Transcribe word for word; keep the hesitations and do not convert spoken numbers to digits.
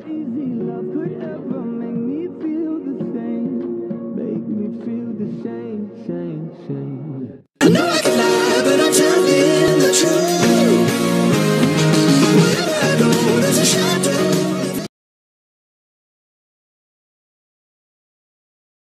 crazy love could ever make me feel the same. Make me feel the same, same, same. I know I could lie, but I'm telling